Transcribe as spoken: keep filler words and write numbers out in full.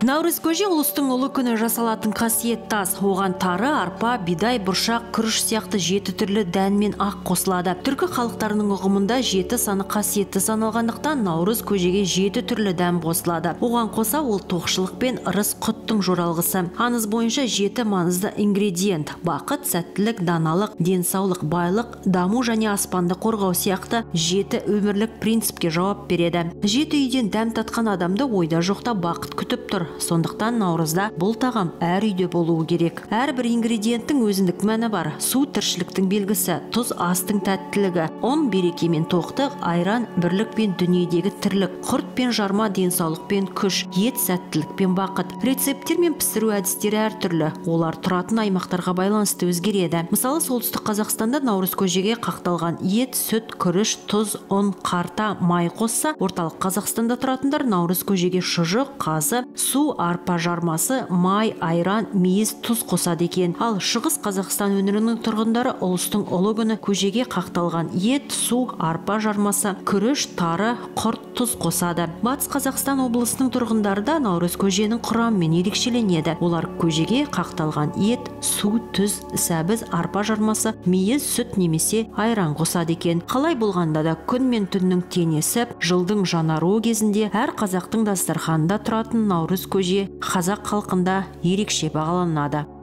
Наурыз көже ұлыстың ұлы күні жасалатын қасиетті ас. Оған тары, арпа, бидай, бұршақ, күріш сияқты жеті түрлі дән мен ақ қосылады. Түркі халықтарының ұғымында жеті саны қасиетті саналғандықтан наурыз көжеге жеті түрлі дән қосылады. Оған қоса ол тоқшылық пен ырыс құттың жоралғысы. Аңыз бойынша жеті маңызды ингредиент: бақыт, сәттілік, даналық, денсаулық, байлық, даму және аспанды қорғау сияқты жеті өмірлік принципке жауап береді. Жеті үйден дәм татқан адамды ойда жоқта бақыт күтіп тұр. Сондықтан наурызда бұл тағам әр үйде болуы керек. Әрбір ингредиенттің өзіндік мәні бар. Су тіршіліктің белгісі, тұз астың тәттілігі, ұн береке мен тоқтық, айран бірлік пен дүниедегі тірлік, құрт пен жарма денсаулық пен күш, ет сәттілік пен бақыт. Рецепттер мен пісіру әдістері әртүрлі. Олар тұратын аймақтарға байланысты өзгереді. Мысалы, солтүстік Қазақстанда наурыз көжеге қақталған ет, сүт, күріш, тұз, ұн, қарта, май қосса, орталық Қазақстанда тұратындар наурыз көжеге шұжық, қазы, су, арпа жармасы, май, айран, мейіз, тұз қосады екен. Ал шығыс Қазақстан өңірінің тұрғындары ұлыстың ұлы күні көжеге қақталған ет, су, арпа жармасы, күріш, тары, құрт, тұз қосады. Батыс Қазақстан облысының тұрғындары да наурыз көженің құрамымен ерекшеленеді. Олар көжеге қақталған ет, су, тұз, сәбіз, арпа жармасы, мейіз, сүт немесе айран қосады екен. Қалай болғанда да күн мен түннің теңесіп, жылдың жаңаруы кезінде әр қазақтың дастарханында тұратын наурыз көже қазақ халқында ерекше бағаланады.